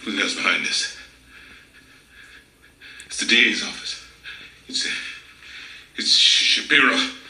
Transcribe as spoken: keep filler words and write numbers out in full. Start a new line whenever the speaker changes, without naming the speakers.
Who the hell's behind this? It's the D A's office. It's... It's Shapiro.